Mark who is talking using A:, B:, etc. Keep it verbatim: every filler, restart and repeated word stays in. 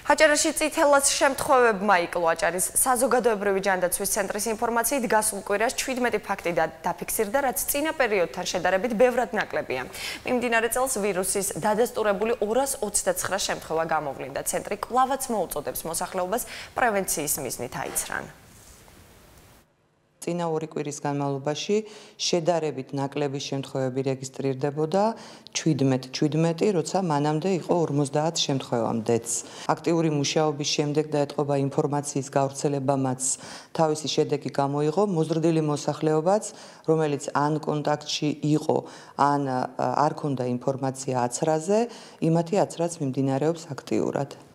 A: აჭარაში წითელას შემთხვევებმა იკლო აჭარის საზოგადოებრივი ჯანდაცვის ცენტრის ინფორმაციით გასულ კვირას ჩვიდმეტი ფაქტი დაფიქსირდა, რაც წინა პერიოდთან შედარებით ბევრად ნაკლებია. მიმდინარე წელს ვირუსის დადასტურებული ორას ოცდაცხრა შემთხვევა გამოვლინდა. ცენტრი კვლავაც მოუწოდებს მოსახლეობას პრევენციის მიზნით აიცრან.
B: წინა ორი კვირის განმავლობაში შედარებით ნაკლები შემთხვევები რეგისტრირდებოდა ჩვიდმეტი, როცა მანამდე იყო ორმოცდაათ შემთხვევამდეც. აქტიური მუშაობის შემდეგ დაეთყობა ინფორმაციის გავრცელებამაც თავისი შედეგი გამოიღო, მოზრდილი მოსახლეობაც, რომელიც ან კონტაქტში იყო, ან არ ქონდა ინფორმაცია აცრაზე, იმათი აცრაც მიმდინარეობს აქტიურად.